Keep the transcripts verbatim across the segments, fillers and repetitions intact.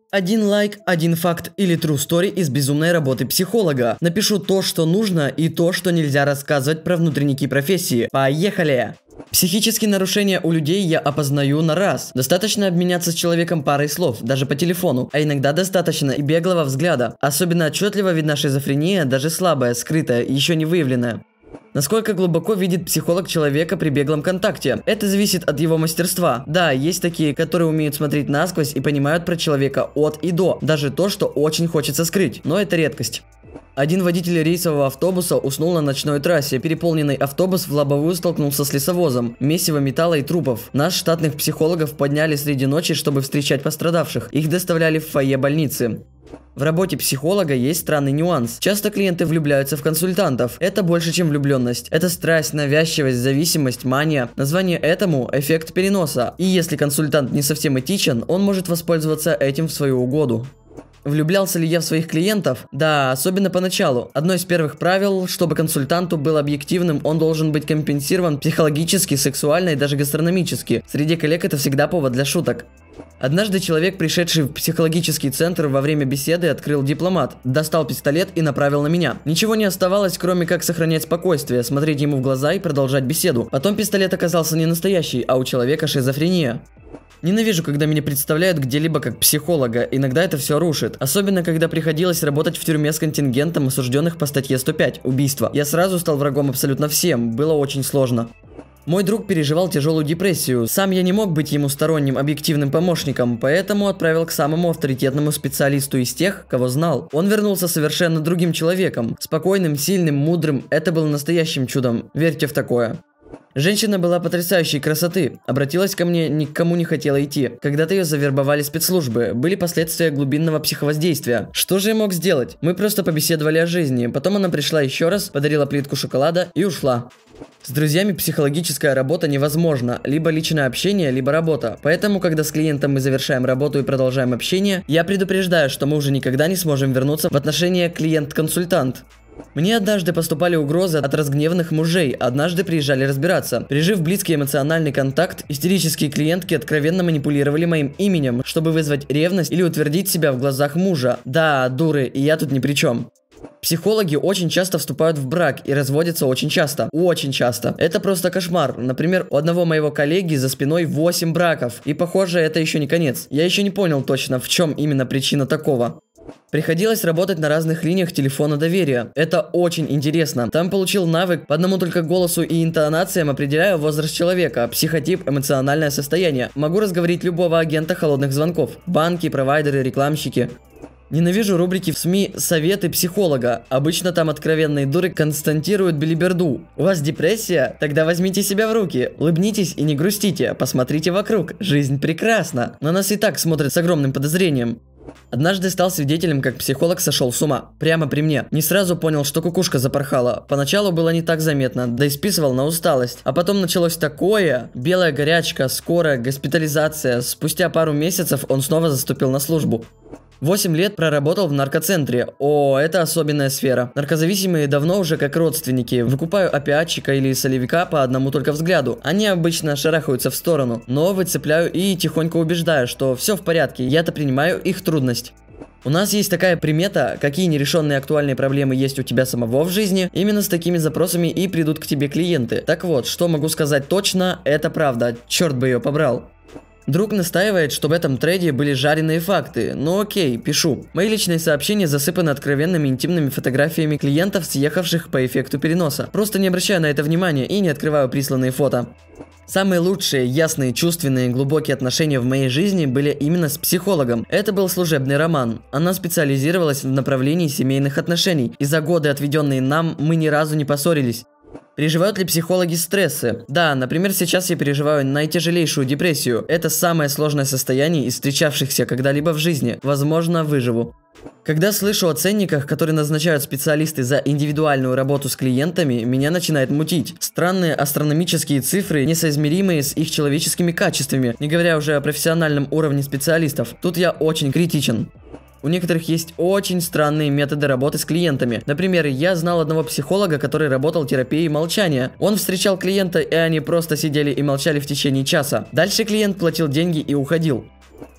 Один лайк, один факт или true story из безумной работы психолога. Напишу то, что нужно, и то, что нельзя рассказывать про внутренники профессии. Поехали! Психические нарушения у людей я опознаю на раз. Достаточно обменяться с человеком парой слов, даже по телефону, а иногда достаточно и беглого взгляда. Особенно отчетливо видна шизофрения, даже слабая, скрытая, еще не выявленная. Насколько глубоко видит психолог человека при беглом контакте? Это зависит от его мастерства. Да, есть такие, которые умеют смотреть насквозь и понимают про человека от и до, даже то, что очень хочется скрыть, но это редкость. Один водитель рейсового автобуса уснул на ночной трассе. Переполненный автобус в лобовую столкнулся с лесовозом. Месиво металла и трупов. Нас, штатных психологов, подняли среди ночи, чтобы встречать пострадавших. Их доставляли в фойе больницы. В работе психолога есть странный нюанс. Часто клиенты влюбляются в консультантов. Это больше, чем влюбленность. Это страсть, навязчивость, зависимость, мания. Название этому – эффект переноса. И если консультант не совсем этичен, он может воспользоваться этим в свою угоду. Влюблялся ли я в своих клиентов? Да, особенно поначалу. Одно из первых правил, чтобы консультанту был объективным, он должен быть компенсирован психологически, сексуально и даже гастрономически. Среди коллег это всегда повод для шуток. Однажды человек, пришедший в психологический центр, во время беседы открыл дипломат, достал пистолет и направил на меня. Ничего не оставалось, кроме как сохранять спокойствие, смотреть ему в глаза и продолжать беседу. Потом пистолет оказался не настоящий, а у человека шизофрения. Ненавижу, когда меня представляют где-либо как психолога, иногда это все рушит. Особенно, когда приходилось работать в тюрьме с контингентом осужденных по статье сто пять «Убийство». Я сразу стал врагом абсолютно всем, было очень сложно. Мой друг переживал тяжелую депрессию. Сам я не мог быть ему сторонним объективным помощником, поэтому отправил к самому авторитетному специалисту из тех, кого знал. Он вернулся совершенно другим человеком. Спокойным, сильным, мудрым. Это было настоящим чудом. Верьте в такое. Женщина была потрясающей красоты, обратилась ко мне, ни к кому не хотела идти. Когда-то ее завербовали спецслужбы, были последствия глубинного психовоздействия. Что же я мог сделать? Мы просто побеседовали о жизни, потом она пришла еще раз, подарила плитку шоколада и ушла. С друзьями психологическая работа невозможна, либо личное общение, либо работа. Поэтому, когда с клиентом мы завершаем работу и продолжаем общение, я предупреждаю, что мы уже никогда не сможем вернуться в отношения клиент-консультант. Мне однажды поступали угрозы от разгневанных мужей, однажды приезжали разбираться. Пережив близкий эмоциональный контакт, истерические клиентки откровенно манипулировали моим именем, чтобы вызвать ревность или утвердить себя в глазах мужа. Да, дуры, и я тут ни при чем. Психологи очень часто вступают в брак и разводятся очень часто. Очень часто. Это просто кошмар. Например, у одного моего коллеги за спиной восемь браков. И похоже, это еще не конец. Я еще не понял точно, в чем именно причина такого. Приходилось работать на разных линиях телефона доверия. Это очень интересно. Там получил навык, по одному только голосу и интонациям определяю возраст человека, психотип, эмоциональное состояние. Могу разговорить любого агента холодных звонков. Банки, провайдеры, рекламщики. Ненавижу рубрики в СМИ «Советы психолога». Обычно там откровенные дуры констатируют белиберду. У вас депрессия? Тогда возьмите себя в руки. Улыбнитесь и не грустите. Посмотрите вокруг. Жизнь прекрасна. На нас и так смотрят с огромным подозрением. Однажды стал свидетелем, как психолог сошел с ума. Прямо при мне. Не сразу понял, что кукушка запорхала. Поначалу было не так заметно, да и списывал на усталость. А потом началось такое. Белая горячка, скорая, госпитализация. Спустя пару месяцев он снова заступил на службу. восемь лет проработал в наркоцентре. О, это особенная сфера. Наркозависимые давно уже как родственники. Выкупаю опиатчика или солевика по одному только взгляду. Они обычно шарахаются в сторону. Но выцепляю и тихонько убеждаю, что все в порядке, я-то принимаю их трудность. У нас есть такая примета, какие нерешенные актуальные проблемы есть у тебя самого в жизни, именно с такими запросами и придут к тебе клиенты. Так вот, что могу сказать точно, это правда, черт бы ее побрал. Друг настаивает, что в этом трейде были жареные факты. Ну окей, пишу. Мои личные сообщения засыпаны откровенными интимными фотографиями клиентов, съехавших по эффекту переноса. Просто не обращаю на это внимания и не открываю присланные фото. Самые лучшие, ясные, чувственные, глубокие отношения в моей жизни были именно с психологом. Это был служебный роман. Она специализировалась в направлении семейных отношений. И за годы, отведенные нам, мы ни разу не поссорились. Переживают ли психологи стрессы? Да, например, сейчас я переживаю наитяжелейшую депрессию. Это самое сложное состояние из встречавшихся когда-либо в жизни. Возможно, выживу. Когда слышу о ценниках, которые назначают специалисты за индивидуальную работу с клиентами, меня начинает мутить. Странные астрономические цифры, несоизмеримые с их человеческими качествами, не говоря уже о профессиональном уровне специалистов. Тут я очень критичен. У некоторых есть очень странные методы работы с клиентами. Например, я знал одного психолога, который работал терапией молчания. Он встречал клиента, и они просто сидели и молчали в течение часа. Дальше клиент платил деньги и уходил.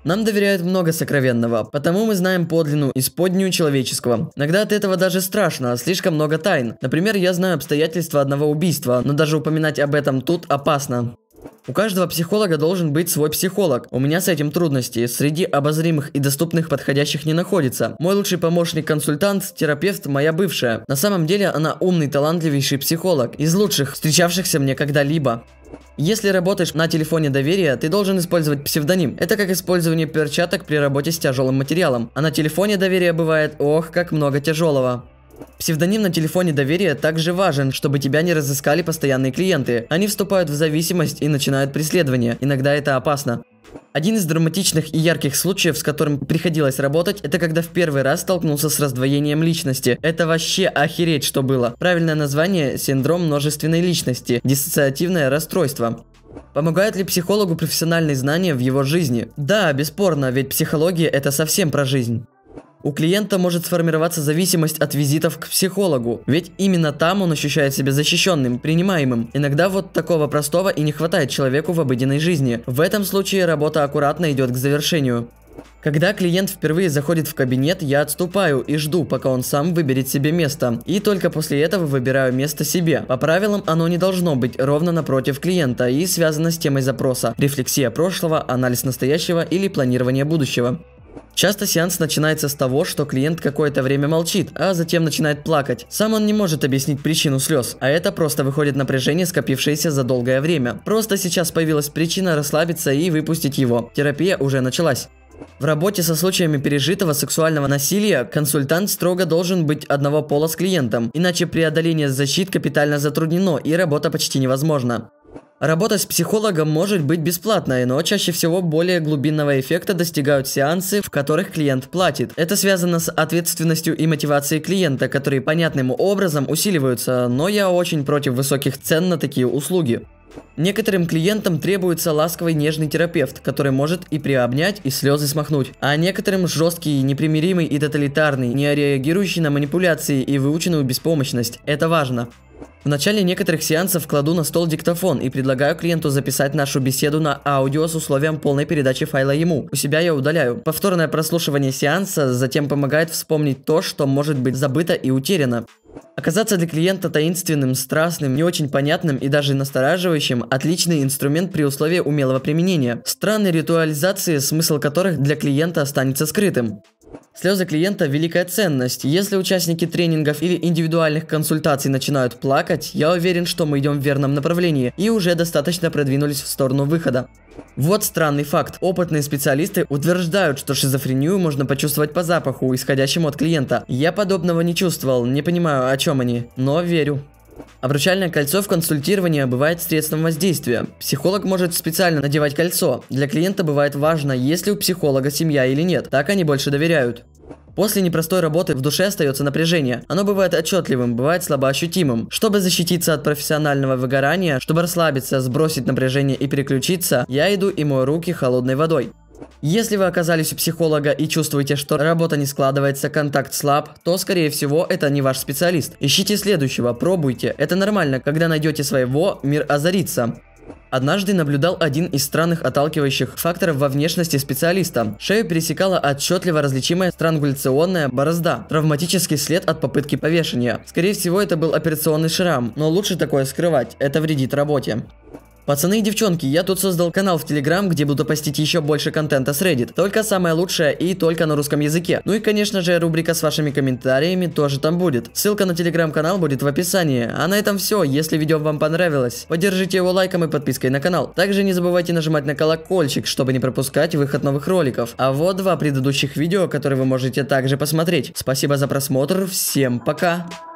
Нам доверяют много сокровенного, потому мы знаем подлинную исподнюю человеческого. Иногда от этого даже страшно, слишком много тайн. Например, я знаю обстоятельства одного убийства, но даже упоминать об этом тут опасно. У каждого психолога должен быть свой психолог. У меня с этим трудности. Среди обозримых и доступных подходящих не находится. Мой лучший помощник-консультант, терапевт, моя бывшая. На самом деле она умный, талантливейший психолог. Из лучших, встречавшихся мне когда-либо. Если работаешь на телефоне доверия, ты должен использовать псевдоним. Это как использование перчаток при работе с тяжелым материалом. А на телефоне доверия бывает, ох, как много тяжелого. Псевдоним на телефоне доверия также важен, чтобы тебя не разыскали постоянные клиенты. Они вступают в зависимость и начинают преследование. Иногда это опасно. Один из драматичных и ярких случаев, с которым приходилось работать, это когда в первый раз столкнулся с раздвоением личности. Это вообще охереть, что было. Правильное название – синдром множественной личности, диссоциативное расстройство. Помогают ли психологу профессиональные знания в его жизни? Да, бесспорно, ведь психология – это совсем про жизнь. У клиента может сформироваться зависимость от визитов к психологу, ведь именно там он ощущает себя защищенным, принимаемым. Иногда вот такого простого и не хватает человеку в обыденной жизни. В этом случае работа аккуратно идет к завершению. Когда клиент впервые заходит в кабинет, я отступаю и жду, пока он сам выберет себе место. И только после этого выбираю место себе. По правилам оно не должно быть ровно напротив клиента и связано с темой запроса. Рефлексия прошлого, анализ настоящего или планирование будущего. Часто сеанс начинается с того, что клиент какое-то время молчит, а затем начинает плакать. Сам он не может объяснить причину слез, а это просто выходит напряжение, скопившееся за долгое время. Просто сейчас появилась причина расслабиться и выпустить его. Терапия уже началась. В работе со случаями пережитого сексуального насилия консультант строго должен быть одного пола с клиентом, иначе преодоление защит капитально затруднено и работа почти невозможна. Работа с психологом может быть бесплатной, но чаще всего более глубинного эффекта достигают сеансы, в которых клиент платит. Это связано с ответственностью и мотивацией клиента, которые понятным образом усиливаются, но я очень против высоких цен на такие услуги. Некоторым клиентам требуется ласковый нежный терапевт, который может и приобнять, и слезы смахнуть. А некоторым жесткий, непримиримый и тоталитарный, не реагирующий на манипуляции и выученную беспомощность. Это важно. В начале некоторых сеансов кладу на стол диктофон и предлагаю клиенту записать нашу беседу на аудио с условием полной передачи файла ему. У себя я удаляю. Повторное прослушивание сеанса затем помогает вспомнить то, что может быть забыто и утеряно. Оказаться для клиента таинственным, страстным, не очень понятным и даже настораживающим – отличный инструмент при условии умелого применения. Странные ритуализации, смысл которых для клиента останется скрытым. Слезы клиента – великая ценность. Если участники тренингов или индивидуальных консультаций начинают плакать, я уверен, что мы идем в верном направлении и уже достаточно продвинулись в сторону выхода. Вот странный факт. Опытные специалисты утверждают, что шизофрению можно почувствовать по запаху, исходящему от клиента. Я подобного не чувствовал, не понимаю, о чем они, но верю. Обручальное кольцо в консультировании бывает средством воздействия. Психолог может специально надевать кольцо. Для клиента бывает важно, есть ли у психолога семья или нет. Так они больше доверяют. После непростой работы в душе остается напряжение. Оно бывает отчетливым, бывает слабоощутимым. Чтобы защититься от профессионального выгорания, чтобы расслабиться, сбросить напряжение и переключиться, я иду и мою руки холодной водой. Если вы оказались у психолога и чувствуете, что работа не складывается, контакт слаб, то, скорее всего, это не ваш специалист. Ищите следующего, пробуйте. Это нормально, когда найдете своего, мир озарится. Однажды наблюдал один из странных отталкивающих факторов во внешности специалиста. Шею пересекала отчетливо различимая странгуляционная борозда, травматический след от попытки повешения. Скорее всего, это был операционный шрам, но лучше такое скрывать, это вредит работе. Пацаны и девчонки, я тут создал канал в Telegram, где буду постить еще больше контента с Reddit. Только самое лучшее и только на русском языке. Ну и, конечно же, рубрика с вашими комментариями тоже там будет. Ссылка на Telegram канал будет в описании. А на этом все. Если видео вам понравилось, поддержите его лайком и подпиской на канал. Также не забывайте нажимать на колокольчик, чтобы не пропускать выход новых роликов. А вот два предыдущих видео, которые вы можете также посмотреть. Спасибо за просмотр. Всем пока!